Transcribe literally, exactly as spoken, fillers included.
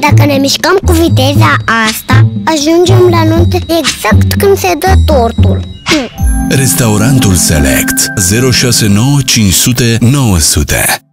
Dacă ne mișcăm cu viteza asta, ajungem la nuntă exact când se dă tortul. hm. Restaurantul Select zero șase nouă cinci zero zero nouă zero zero